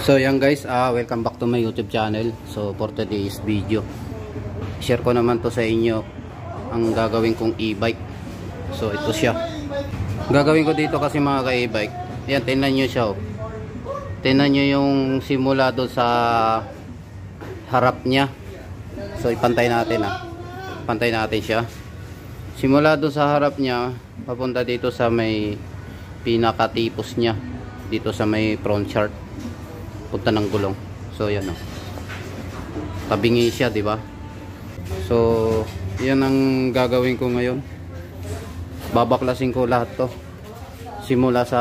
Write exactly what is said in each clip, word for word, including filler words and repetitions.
So yan guys, uh, welcome back to my YouTube channel. So for today's video, share ko naman to sa inyo ang gagawin kong e-bike. So ito siya. Gagawin ko dito kasi mga ka-e-bike. Yan, tingnan nyo siya. Oh. Tingnan nyo yung simula doon sa harap niya. So ipantay natin ah. Pantay natin siya. Simula doon sa harap niya, papunta dito sa may pinakatipos niya. Dito sa may front chart. Punta ng gulong. So yan oh. Tabingi siya, di ba? So yan ang gagawin ko ngayon. Babaklasin ko lahat to. Simula sa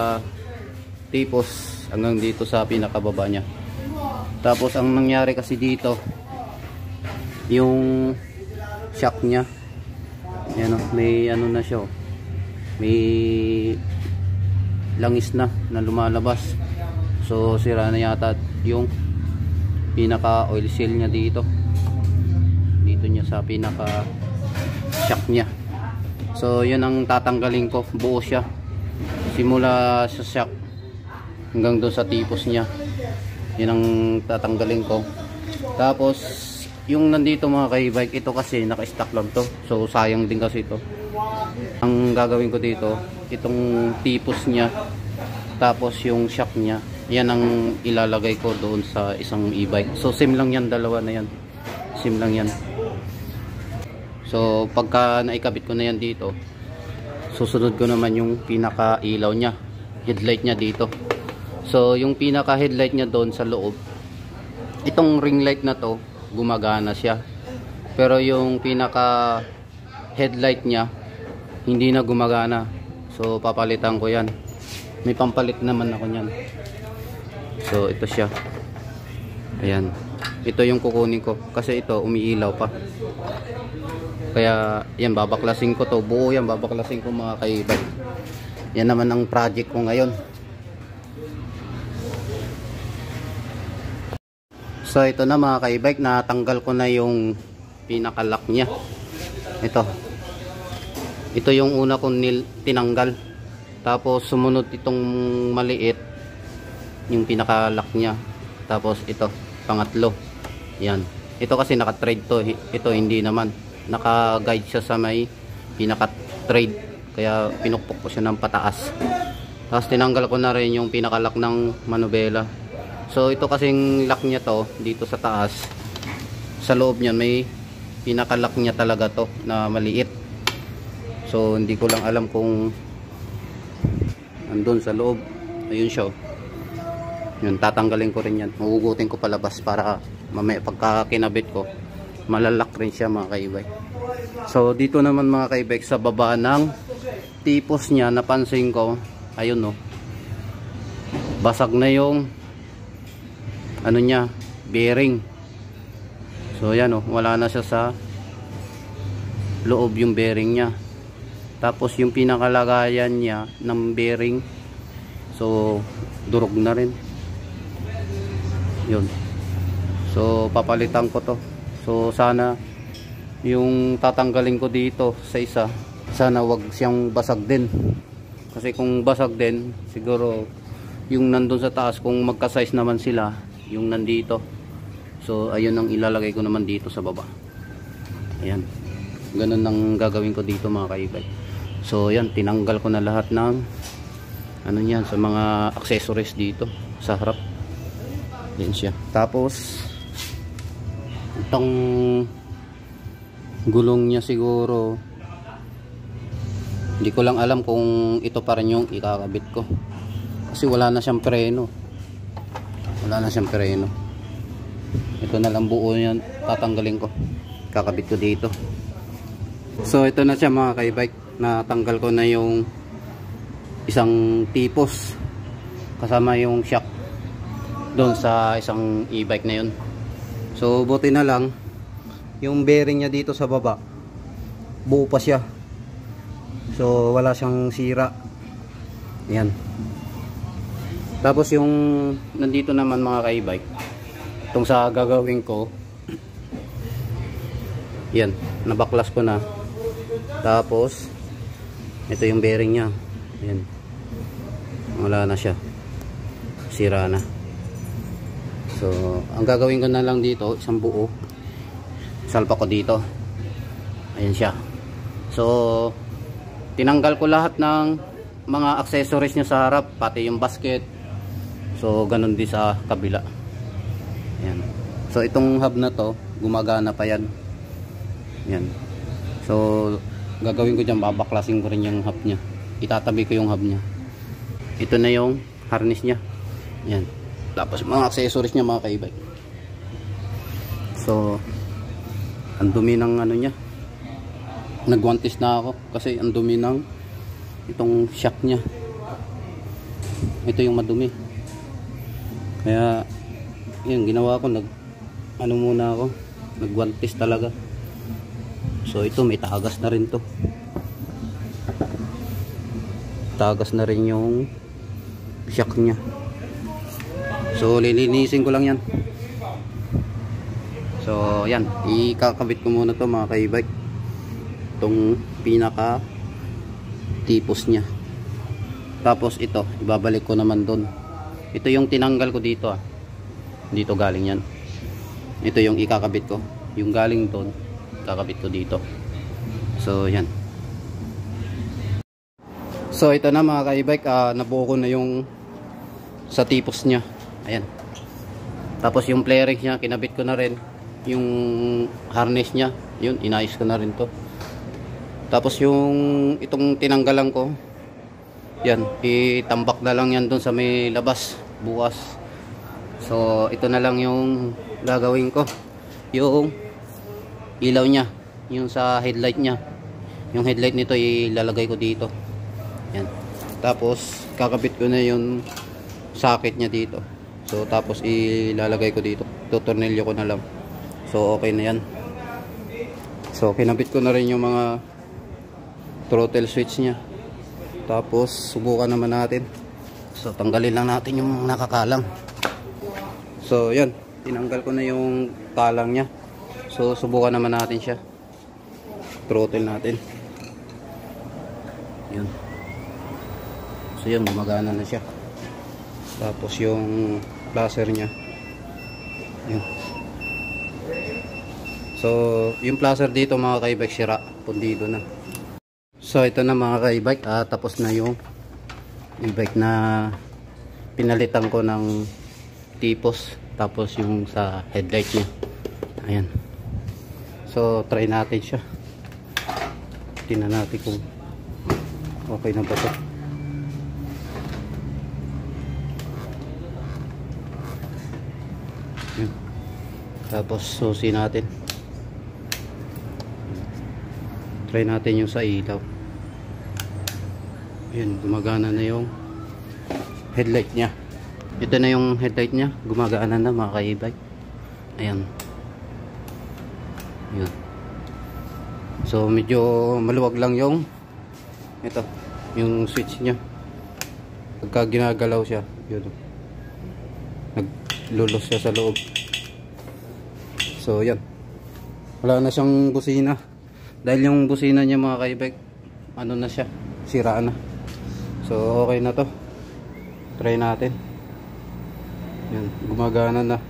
tipos hanggang dito sa pinakababa niya. Tapos ang nangyari kasi dito, yung shock niya. Yan oh, may ano na siya oh. May langis na na lumalabas. So sira na yata yung pinaka oil seal niya dito. Dito niya sa pinaka shock niya. So yun ang tatanggalin ko. Buo siya. Simula sa shock hanggang doon sa tipos niya. Yun ang tatanggalin ko. Tapos yung nandito mga ka-e-bike, ito kasi naka-stock lang to. So sayang din kasi ito. Ang gagawin ko dito, itong tipos niya, tapos yung shock niya, yan ang ilalagay ko doon sa isang e-bike. So sim lang yan, dalawa na yan. Sim lang yan. So pagka naikabit ko na yan dito, susunod ko naman yung pinaka ilaw niya, headlight niya dito. So yung pinaka headlight niya doon sa loob, itong ring light na to gumagana siya, pero yung pinaka headlight niya hindi na gumagana. So papalitan ko yan. May pampalit naman ako niyan. So ito siya. Ayan. Ito yung kukunin ko kasi ito umiilaw pa. Kaya yan, babaklasin ko to. Buo yan, babaklasin ko mga ka-e-bike. Yan naman ang project ko ngayon. So ito na mga ka-e-bike, natanggal ko na yung pinaka-lock niya. Ito. Ito yung una kong tinanggal. Tapos sumunod itong maliit, yung pinaka-lock niya. Tapos ito, pangatlo. Yan. Ito kasi naka-trade to. Ito hindi naman. Naka-guide siya sa may pinaka-trade. Kaya pinukpok ko siya ng pataas. Tapos tinanggal ko na rin yung pinaka-lock ng manubela. So ito kasing lock niya to, dito sa taas. Sa loob niyan may pinaka-lock niya talaga to na maliit. So hindi ko lang alam kung andun sa loob. Ayun siya. Yun, tatanggalin ko rin yan. Hugugutin ko palabas para mamaya pagka kinabit ko, malalak rin siya mga ka-e-bike. So dito naman mga ka-e-bike, sa baba ng tipos niya, napansin ko, ayun no, basag na yung ano niya, bearing. So yan oh, wala na siya sa loob yung bearing niya. Tapos yung pinakalagayan niya ng bearing, so durog na rin. Yun. So papalitan ko to. So sana yung tatanggalin ko dito sa isa, sana wag siyang basag din. Kasi kung basag din, siguro yung nandun sa taas, kung magka-size naman sila, yung nandito, so ayun ang ilalagay ko naman dito sa baba. Ayan. Ganun ang gagawin ko dito mga ka-e-bike. So yan, tinanggal ko na lahat ng ano niyan, sa mga accessories dito sa harap. Yan siya. Tapos itong gulong niya siguro, hindi ko lang alam kung ito pa rin yung ikakabit ko. Kasi wala na siyang preno. Wala na siyang preno. Ito na lang buo yan, tatanggalin ko. Kakabit ko dito. So ito na siya mga ka-e-bike. Natanggal ko na yung isang tipos kasama yung shock doon sa isang e-bike na yun. So buti na lang yung bearing niya dito sa baba, buo pa siya. So wala siyang sira. Yan. Tapos yung nandito naman mga ka-e-bike, itong sa gagawin ko, yan, nabaklas ko na. Tapos ito yung bearing niya. Yan. Wala na siya. Sira na. So ang gagawin ko na lang dito, isang buo salpa ko dito. Ayan siya. So tinanggal ko lahat ng mga accessories niya sa harap, pati yung basket. So ganun din sa kabila. Ayan. So itong hub na to, gumagana pa yan. Yan. So gagawin ko dyan, babaklasin ko rin yung hub nya. Itatabi ko yung hub nya. Ito na yung harness nya. Yan. Tapos mga accessories nya, mga ka-e-bike. So ang dumi ng ano nya. Nagwantis na ako kasi ang dumi ng itong shock nya. Ito yung madumi. Kaya yun, ginawa ko, nag ano muna ako, nagwantis talaga. So ito, may tagas na rin to. Tagas na rin yung shock nya. So lilinisin ko lang yan. So yan, ikakabit ko muna to, mga ka-e-bike, itong pinaka tipos nya. Tapos ito, ibabalik ko naman doon. Ito yung tinanggal ko dito, ah. Dito galing yan. Ito yung ikakabit ko, yung galing doon, kakabit ko dito. So yan. So ito na, mga ka-e-bike, uh, nabuo ko na yung sa tipos nya. Ayan. Tapos yung play ring nya, kinabit ko na rin. Yung harness nya, yun, inayos ko na rin to. Tapos yung itong tinanggalan ko, yan, itambak na lang yan dun sa may labas bukas. So ito na lang yung gagawin ko, yung ilaw nya, yung sa headlight nya. Yung headlight nito ilalagay ko dito. Yan. Tapos kakabit ko na yung socket nya dito. So tapos ilalagay ko dito, tutornilyo ko na lang. So okay na yan. So kinabit ko na rin yung mga throttle switch nya. Tapos subukan naman natin. So tanggalin lang natin yung nakakalang. So yan, tinanggal ko na yung kalang nya. So subukan naman natin siya. Throttle natin. Yun. So yun, gumagana na siya. Tapos yung placer nya, yun. So yung placer dito, mga ka-e-bike, sira, pundido na. So ito na, mga ka-e-bike, ah, tapos na yung e-bike na pinalitan ko ng tipos. Tapos yung sa headlight nya, ayan. So try natin siya. Tingnan natin kung okay na ba ito. Ayan. Tapos susi natin. Try natin yung sa ilaw. Ayan, gumagana na yung headlight nya. Ito na yung headlight nya, gumagana na, mga ka-e-bike. Ayan. Ayan. So medyo maluwag lang yung ito, yung switch nya. Pagka ginagalaw siya, yun, naglulos siya sa loob. So yan, wala na siyang busina. Dahil yung busina niya, mga ka-e-bike, ano na siya, sira na. So okay na to. Try natin. Yan, gumagana na.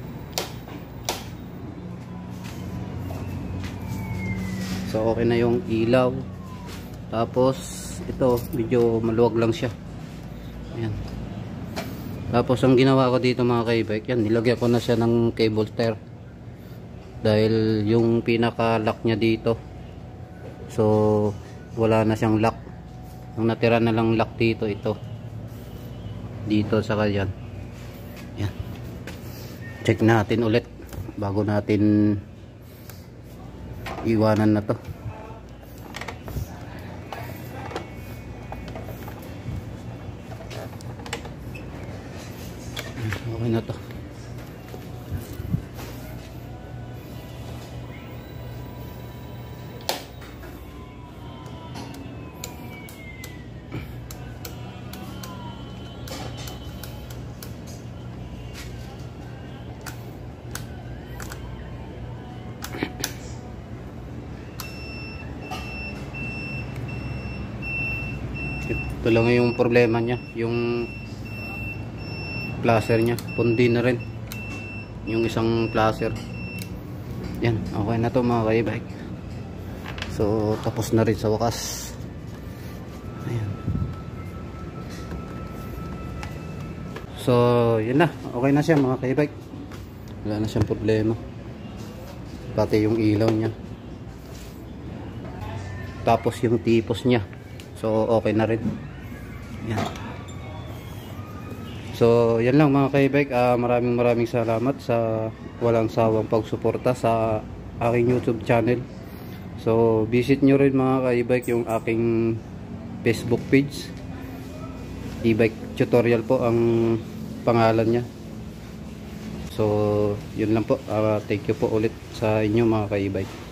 So okay na yung ilaw. Tapos ito, medyo maluwag lang siya. Ayan. Tapos ang ginawa ko dito, mga ka-e-bike, yan, nilagyan ko na siya ng cable tie. Dahil yung pinaka lock nya dito, so wala na siyang lock. Ang natira na lang lock dito, ito dito sa kanyan. Yan, check natin ulit bago natin iwanan na to. Okay na to. Ito lang yung problema niya, yung placer niya, pundi na rin. yung isang placer. Yan, okay na to mga ka-e-bike. So tapos na rin sa wakas. Ayan. So yun na, okay na siya mga ka-e-bike. Wala na siyang problema, pati yung ilaw niya, tapos yung tipos niya, so okay na rin. Yan. So yan lang mga ka-e-bike. uh, maraming maraming salamat sa walang sawang pagsuporta sa aking YouTube channel. So visit nyo rin mga ka-e-bike yung aking Facebook page, e-bike tutorial po ang pangalan niya. So yun lang po. uh, thank you po ulit sa inyo mga ka-e-bike.